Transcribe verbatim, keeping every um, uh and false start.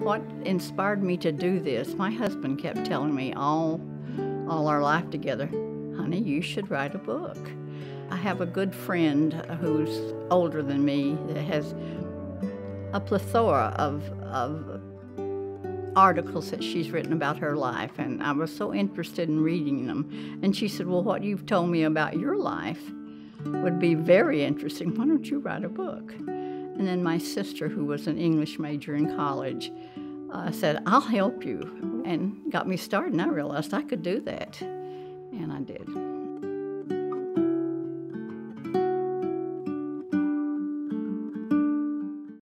what inspired me to do this, my husband kept telling me all, all our life together, honey, you should write a book. I have a good friend who's older than me that has a plethora of, of articles that she's written about her life, and I was so interested in reading them. And she said, well, what you've told me about your life would be very interesting. Why don't you write a book? And then my sister, who was an English major in college, uh, said, I'll help you, and got me started, and I realized I could do that, and I did.